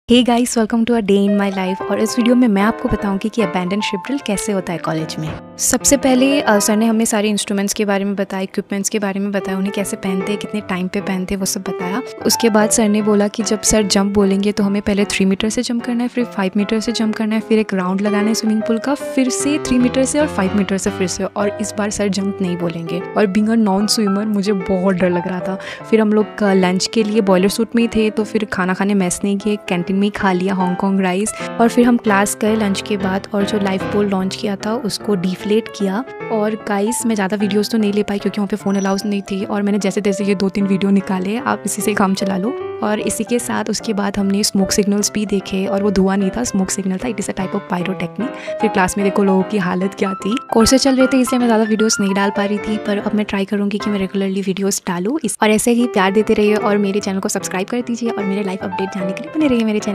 Hey guys, welcome to a day in my life. और इस video में मैं आपको बताऊंगी कि अबैंडन शिप ड्रिल कैसे होता है कॉलेज में। सबसे पहले सर ने हमें सारे इंस्ट्रूमेंट्स के बारे में बताया, इक्विपमेंट्स के बारे में बताया, उन्हें कैसे पहनते हैं, कितने टाइम पे पहनते हैं, वो सब बताया। उसके बाद सर ने बोला कि जब सर जंप बोलेंगे तो हमें पहले 3 मीटर से जंप करना है, फिर 5 मीटर से जंप करना है, फिर एक राउंड लगाना है स्विमिंग पूल का, फिर से 3 मीटर से और 5 मीटर से फिर से। और इस बार सर जंप नहीं बोलेंगे। और बीइंग अ नॉन स्विमर मुझे बहुत डर लग रहा था। फिर हम लोग लंच के लिए बॉयलर सूट में ही थे, तो फिर खाना खाने मेस नहीं किए, कैंटीन में ही खा लिया हांगकांग राइस। और फिर हम क्लास गए लंच के बाद और जो लाइफ पोल लॉन्च किया था उसको डिफ्लेट किया। और गाइस, मैं ज़्यादा वीडियोस तो नहीं ले पाई क्योंकि वहाँ पे फ़ोन अलाउड नहीं थी, और मैंने जैसे तैसे ये 2-3 वीडियो निकाले। आप इसी से काम चला लो। और इसी के साथ उसके बाद हमने स्मोक सिग्नल्स भी देखे, और वो धुआं नहीं था, स्मोक सिग्नल था। It is a type of pyrotechnic. फिर क्लास में देखो लोगों की हालत क्या थी। कोर्सेज चल रहे थे इसलिए मैं ज़्यादा वीडियोस नहीं डाल पा रही थी, पर अब मैं ट्राई करूँगी कि मैं रेगुलरली वीडियोस डालूँ। और ऐसे ही प्यार देते रहिए और मेरे चैनल को सब्सक्राइब कर दीजिए, और मेरे लाइफ अपडेट जानने के लिए बने रहिए मेरे चैनल।